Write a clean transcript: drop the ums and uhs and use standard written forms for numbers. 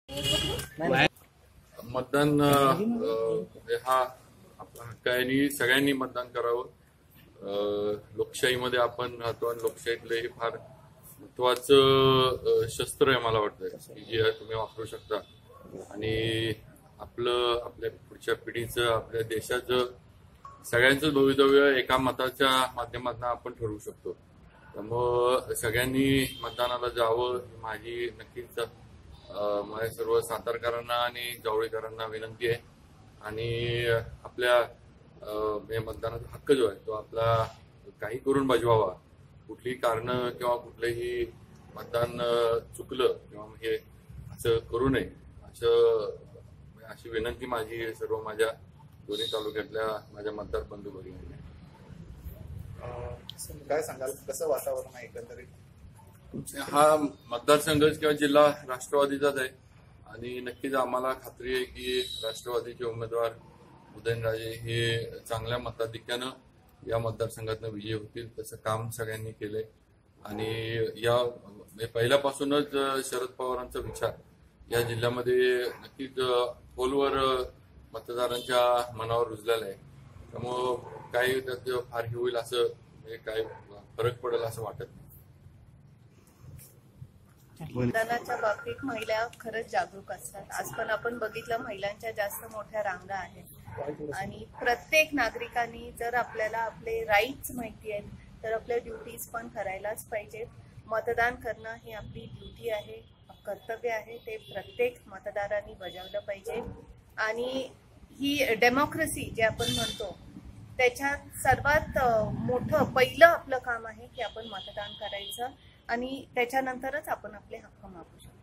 मतदान हा आपला हक्क आहे आणि सगळ्यांनी मतदान करावं. लोकशाहीमध्ये आपण राहतो आणि लोकशाहीतलं हे फार महत्वाचं शस्त्र आहे मला वाटतं की जे तुम्ही वापरू शकता आणि आपल्या पुढच्या पिढीचं, आपल्या देशाचं, सगळ्यांचं भवितव्य एका मताच्या माध्यमातून आपण ठरवू शकतो. त्यामुळं सगळ्यांनी मतदानाला जावं ही माझी नक्कीच माझ्या सर्व सातारकरांना आणि जावळीकरांना विनंती आहे. आणि आपल्या मतदानाचा हक्क जो आहे तो आपला काही करून बजवावा. कुठलीही कारणं किंवा कुठलंही मतदान चुकलं किंवा हे असं करू नये अशी विनंती माझी सर्व माझ्या दोन्ही तालुक्यातल्या माझ्या मतदार बंधू भगिनींना. काय सांगाल, कसं वातावरण आहे एकंदरीत? हा मतदारसंघच किंवा जिल्हा राष्ट्रवादीचाच आहे आणि नक्कीच आम्हाला खात्री आहे की राष्ट्रवादीचे उमेदवार उदयनराजे हे चांगल्या मताधिक्यानं या मतदारसंघातनं विजयी होतील. तसं काम सगळ्यांनी केलंय आणि या पहिल्यापासूनच शरद पवारांचा विचार या जिल्ह्यामध्ये नक्कीच खोलवर मतदारांच्या मनावर रुजलेला आहे. त्यामुळं काही त्यात फार हे होईल असं काय फरक पडेल असं वाटत नाही. मतदानाच्या बाबतीत महिला खरंच जागरूक असतात. आज पण आपण बघितलं महिलांच्या जास्त मोठ्या रांगा आहेत आणि प्रत्येक नागरिकांनी जर आपल्याला आपले राईट्स माहिती आहेत तर आपल्या ड्युटीज पण करायलाच पाहिजेत. मतदान करणं ही आपली ड्युटी आहे, कर्तव्य आहे, ते प्रत्येक मतदारांनी बजावलं पाहिजे. आणि ही डेमोक्रेसी जे आपण म्हणतो त्याच्यात सर्वात मोठं पहिलं आपलं काम आहे की आपण मतदान करायचं आणि त्याच्यानंतरच आपण आपले हक्क मागू शकतो.